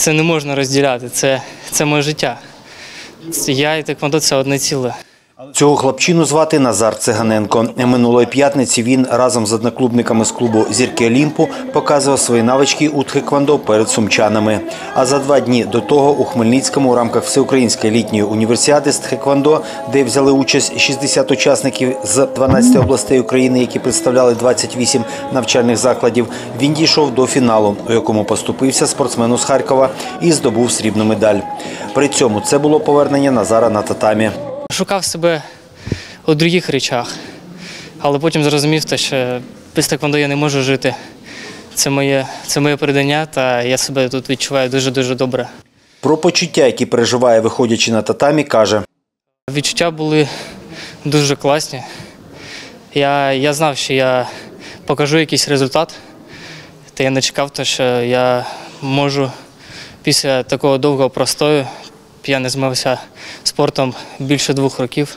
це не можна розділяти, це моє життя. Я і теквондо – це одне ціле. Цього хлопчину звати Назар Циганенко. Минулої п'ятниці він разом з одноклубниками з клубу «Зірки Олімпу» показував свої навички у тхеквондо перед сумчанами. А за 2 дні до того у Хмельницькому у рамках Всеукраїнської літньої універсіади з тхеквондо, де взяли участь 60 учасників з 12 областей України, які представляли 28 навчальних закладів, він дійшов до фіналу, у якому поступився спортсмену з Харкова і здобув срібну медаль. При цьому це було повернення Назара на татамі. Шукав себе у інших речах, але потім зрозумів, що без теквондо я не можу жити. Це моє передання, та я себе тут відчуваю дуже-дуже добре. Про почуття, які переживає, виходячи на татамі, каже. Відчуття були дуже класні. Я знав, що я покажу якийсь результат, та я не чекав, що я можу після такого довгого простою. Я не займався спортом більше 2 років.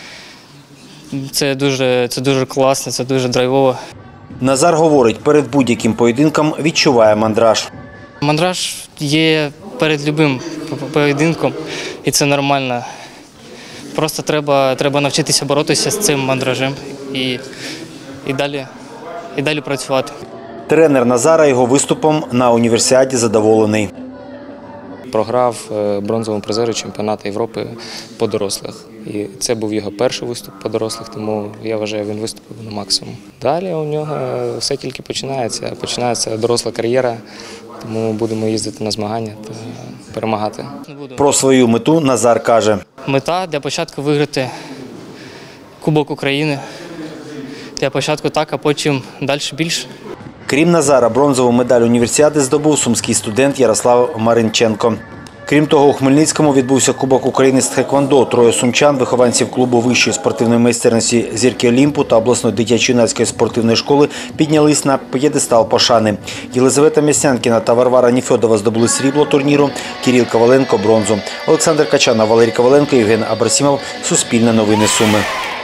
Це дуже класно, це дуже драйвово. Назар говорить, перед будь-яким поєдинком відчуває мандраж. Мандраж є перед будь-яким поєдинком, і це нормально. Просто треба навчитися боротися з цим мандражем і далі працювати. Тренер Назара його виступом на універсіаді задоволений. Програв бронзовому призеру чемпіонату Європи по дорослих. І це був його перший виступ по дорослих, тому я вважаю, він виступив на максимум. Далі у нього все тільки починається. Починається доросла кар'єра, тому будемо їздити на змагання та перемагати. Про свою мету Назар каже. Мета для початку виграти Кубок України. Для початку так, а потім далі більше. Крім Назара, бронзову медаль універсіади здобув сумський студент Ярослав Маринченко. Крім того, у Хмельницькому відбувся Кубок України з тхеквондо. 3 сумчан, вихованців клубу вищої спортивної майстерності «Зірки Олімпу» та обласної дитячо-юнацької спортивної школи піднялись на п'єдестал пошани. Єлизавета Міснянкіна та Варвара Нефьодова здобули срібло турніру, Кирил Коваленко – бронзу. Олександр Качанов, Валерій Коваленко, Євген Абрасімов. Суспільне новини Суми.